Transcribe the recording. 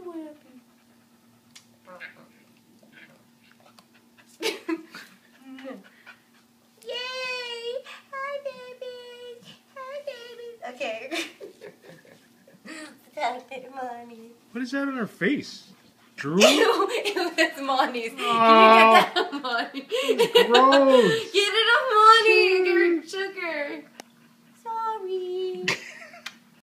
so happy. Yay! Hi, babies. Hi, babies. Okay. Monty. What is that on her face? Drew? Ew, that's Monty's. Oh, Can you get that, Monty? gross.